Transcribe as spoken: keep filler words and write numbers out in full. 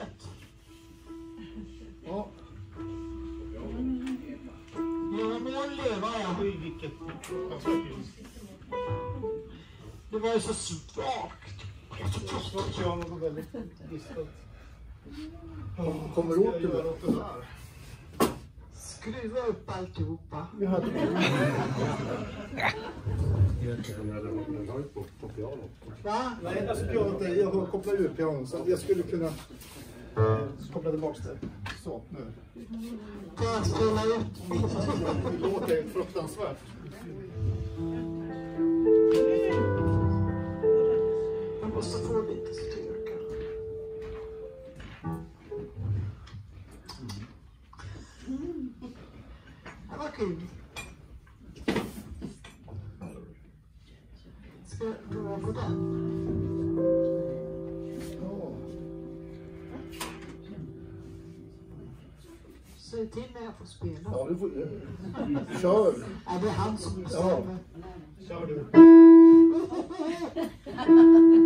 rätt. Ja. Ja, men jag lever jag. I vilket? Det var ju så svagt. Jag kör något väldigt distat. Kommer du åt det där? Skruva upp alltihopa. Vi hade Va? Nej, alltså pianot, jag har kopplat ur pianot så jag skulle kunna eh, koppla tillbaka det. Så, nu. Kan jag spela ut mitt? Det låter fruktansvärt. Jag måste få lite styrka. Det var kul. Ska jag prova på den? Säg till när jag får spela. Ja, du får... Kör! Ja, det är han som bestämmer. Ja. Kör du.